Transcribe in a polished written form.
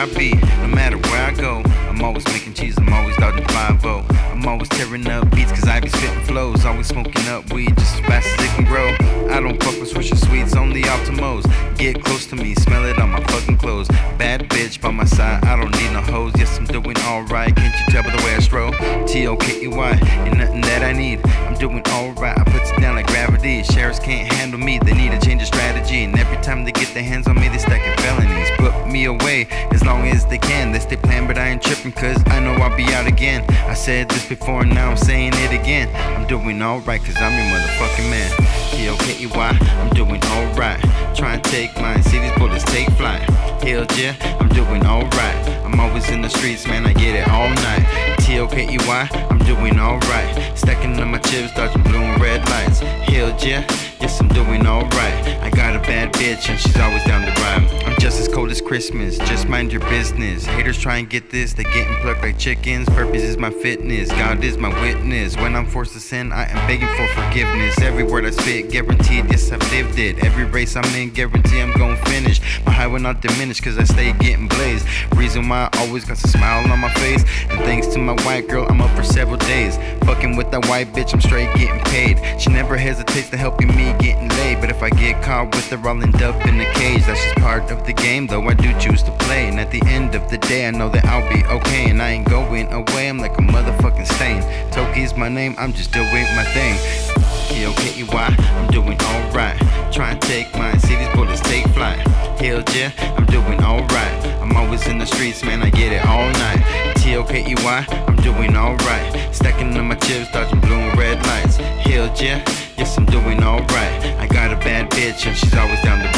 I be, no matter where I go. I'm always making cheese, I'm always dodging 5-0. I'm always tearing up beats cause I be spitting flows. Always smoking up weed just as fast as it can grow. I don't fuck with Swisher Sweets, only Optimos. Get close to me, smell it on my fucking clothes. Bad bitch by my side, I don't need no hoes. Yes, I'm doing alright, can't you tell by the way I stroll? T-O-K-E-Y, ain't nothing that I need. I'm doing alright, I put it down like gravity. Sheriffs can't handle me, they need to change a strategy. And every time they get their hands on me, they stacking felonies. Put me away as long as they can. They stay playing, but I ain't tripping cause I know I'll be out again. I said this before and now I'm saying it again. I'm doing alright cause I'm your motherfucking man. T-O-K-E-Y, I'm doing alright. Try and take mine, see these bullets take flight. Hell yeah, I'm doing alright. I'm always in the streets, man, I get it all night. T-O-K-E-Y, I'm doing alright. Stacking on my chips, dodging blue and red lights. Hell yeah, yes I'm doing alright. I got a bad bitch and she's always down to ride. I'm just as cold as Christmas, just mind your business. Haters try and get this, they getting plucked like chickens. Purpose is my fitness, God is my witness. When I'm forced to sin, I am begging for forgiveness. Every word I spit, guaranteed, yes I've lived it. Every race I'm in, guarantee I'm gon' finish. My high will not diminish cause I stay getting blazed. Reason why I always got a smile on my face. And thanks to my white girl, I'm up for several days. Fucking with that white bitch, I'm straight getting paid. She never hesitates to helping me getting laid. But if I get caught with her, I'll end up in a cage. That's just part of the game, though I do choose to play. And at the end of the day, I know that I'll be okay. And I ain't going away, I'm like a motherfucking stain. Toki's my name, I'm just doing my thing. T-O-K-E-Y, I'm doing alright. Try and take mine, see these bullets take flight. Hell yeah, I'm doing alright. I'm always in the streets, man, I get it all night. T-O-K-E-Y, I'm doing alright. Stacking on my chips, dodging blue and red lights. Hell yeah, yes I'm doing alright. I got a bad bitch and she's always down the